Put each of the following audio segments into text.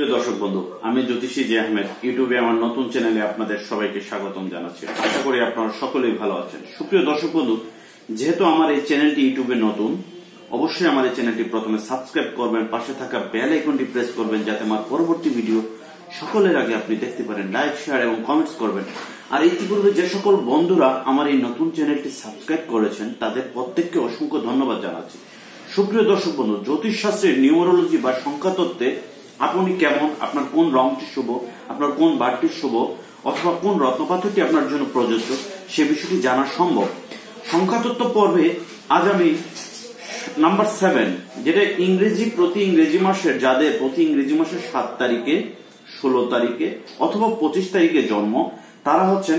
সুপ্রিয় দর্শক বন্ধু, আমি জ্যোতিষী জি আহমেদ ইউটিউবে আমার নতুন চ্যানেলে আপনাদের সবাইকে স্বাগতম জানাচ্ছি। আশা করি আপনারা সকলেই ভালো আছেন। সুপ্রিয় দর্শক বন্ধু, যেহেতু আমার এই চ্যানেলটি ইউটিউবে নতুন, অবশ্যই আমার এই চ্যানেলটি প্রথমে সাবস্ক্রাইব করবেন, পাশে থাকা বেল আইকনটি প্রেস করবেন যাতে আমার পরবর্তী ভিডিও সকলের আগে আপনি দেখতে পারেন। লাইক, শেয়ার এবং কমেন্টস করবেন। আর ইতিপূর্বে যে সকল বন্ধুরা আমার এই নতুন চ্যানেলটি সাবস্ক্রাইব করেছেন তাদের প্রত্যেককে অসংখ্য ধন্যবাদ জানাচ্ছি। সুপ্রিয় দর্শক বন্ধু, জ্যোতিষ শাস্ত্রের নিউমারোলজি বা সংখ্যাতত্ত্বে আপনি কেমন, আপনার কোন রংটি শুভ, আপনার কোন বারটি শুভ অথবা কোন রত্নপাথরটি আপনার জন্য প্রযোজ্য সে বিষয়টি জানা সম্ভব। সংখ্যাতত্ত্ব পর্বে আজ আমি নাম্বার 7, যেটা প্রতি ইংরেজি মাসের যাদের প্রতি ইংরেজি মাসের 7 তারিখে, 16 তারিখে অথবা 25 তারিখে জন্ম, তারা হচ্ছে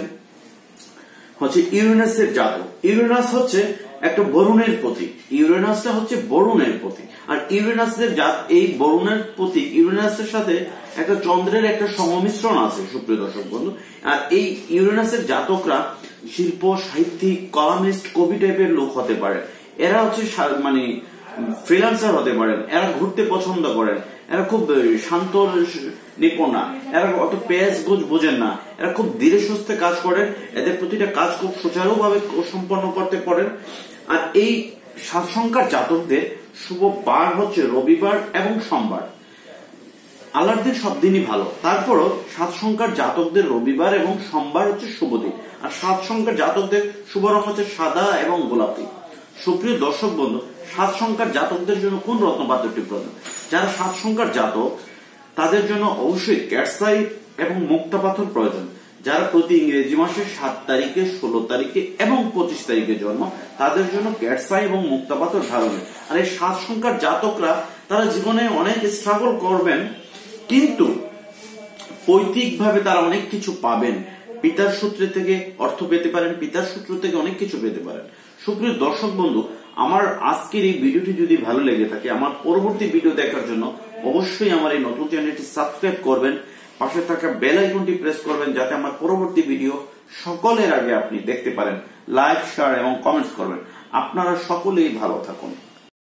ইউরেনাসের জাতক। ইউরেনাস হচ্ছে একটা বরুণের প্রতীক। ইউরেনাসটা হচ্ছে বরুণের প্রতীক। আর ইউরেনাসের জাত, এই বরুণের প্রতীক ইউরেনাসের সাথে একটা চন্দ্রের একটা সংমিশ্রণ আছে সুপ্রিয় দর্শক বন্ধু। আর এই ইউরেনাসের জাতকরা শিল্প, সাহিত্যিক, কলামিস্ট, কবি টাইপের লোক হতে পারে। এরা হচ্ছে মানে ফ্রিল্যান্সার হতে পারেন। এরা ঘুরতে পছন্দ করেন। এরা খুব শান্ত নিপুণা। এরা অত পেঁয়াজ গোজ বোঝেন না। এরা খুব ধীরে সুস্থে কাজ করেন। এদের প্রতিটা কাজ খুব সুচারুভাবে সম্পন্ন করতে পারেন। আর এই 7 সংখ্যার জাতকদের শুভ বার হচ্ছে রবিবার এবং সোমবার। আল্লাহর দিন সব দিনই ভালো, তারপরও 7 সংখ্যার জাতকদের রবিবার এবং সোমবার হচ্ছে শুভ দিন। আর 7 সংখ্যার জাতকদের শুভ রং হচ্ছে সাদা এবং গোলাপি। সুপ্রিয় দর্শক বন্ধু, 7 সংখ্যার জাতকদের জন্য কোন রত্নপাথরটি প্রয়োজন? যারা 7 সংখ্যার জাতক তাদের জন্য অবশ্যই ক্যাটসাইট এবং মুক্তা পাথর প্রয়োজন। যারা প্রতি ইংরেজি মাসের 7 তারিখে, 16 তারিখে এবং 25 তারিখে জন্ম, তাদের জন্য ক্যাটসাই এবং মুক্তা পাথর ধারণে। আর এই 7 সংখ্যার জাতকরা তারা জীবনে অনেক স্ট্রাগল করবেন, কিন্তু পৈতৃকভাবে তারা অনেক কিছু পাবেন। পিতার সূত্র থেকে অর্থ পেতে পারেন, পিতার সূত্র থেকে অনেক কিছু পেতে পারেন। সুপ্রিয় দর্শক বন্ধু, আমার আজকের এই ভিডিওটি যদি ভালো লেগে থাকে, আমার পরবর্তী ভিডিও দেখার জন্য অবশ্যই আমার এই নতুন চ্যানেলটি সাবস্ক্রাইব করবেন, পাশে থাকা বেল আইকনটি প্রেস করবেন যাতে আমার পরবর্তী ভিডিও সকলের আগে আপনি দেখতে পারেন। লাইক, শেয়ার এবং কমেন্টস করবেন। আপনারা সকলেই ভালো থাকুন।